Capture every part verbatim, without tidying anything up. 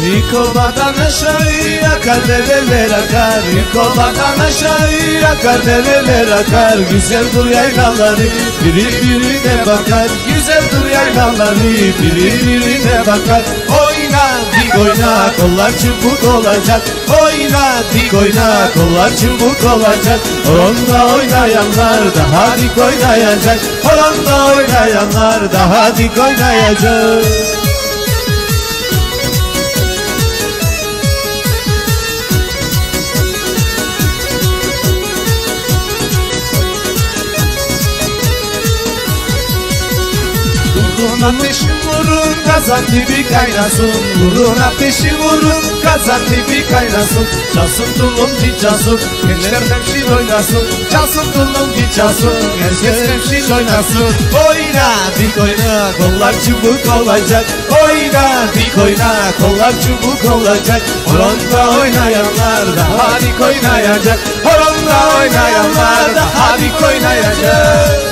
Yıkılmadan aşağıya akar dereler akar. Yıkılmadan aşağıya akar dereler akar. Güzel dur yaylaları biri birine bakar. Güzel dur yaylaları biri birine bakar. Oyna dik oyna kollar çubuk olacak. Oyna dik oyna kollar çubuk olacak. Horonda oynayanlar daha dik oynayacak. Horonda oynayanlar daha dik oynayacak. Vurun ateşi vurun, kazan dibi kaynasın. Vurun ateşi vurun, kazan dibi kaynasın. Çalsın tulumcu çalsın, gençler temsil oynasın. Çalsın tulumcu çalsın, gençler temsil oynasın. Oyna dik oyna, kollar çubuk olacak. Oyna dik oyna, kollar çubuk olacak. Horonda oynayanlar daha dik oynayacak. Horonda oynayanlar daha dik oynayacak.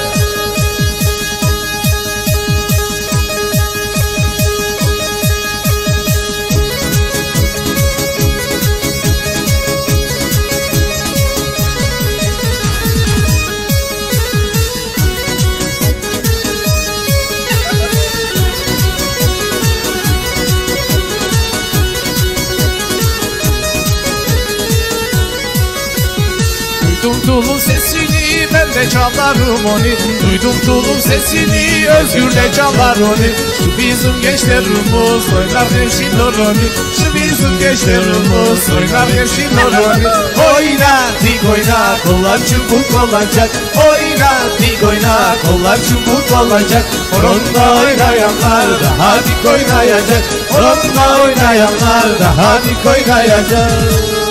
Duydum tulum sesini, ben de çalarım onu. Duydum tulum sesini, Özgür de çalar onu. Şu bizim gençlerimiz oynar nevşin oroni. Şu bizim gençlerimiz oynar nevşin oroni. Oyna dik oyna, kollar çubuk olacak. Oyna dik oyna, kollar çubuk olacak. Horonda oynayanlar daha dik oynayacak. Horonda oynayanlar daha dik oynayacak.